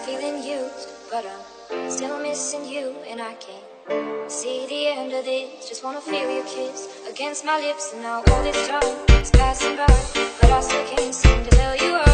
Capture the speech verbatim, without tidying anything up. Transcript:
feeling used, but I'm still missing you, and I can't see the end of this. Just wanna feel your kiss against my lips, and now all this time is passing by, but I still can't seem to tell you all.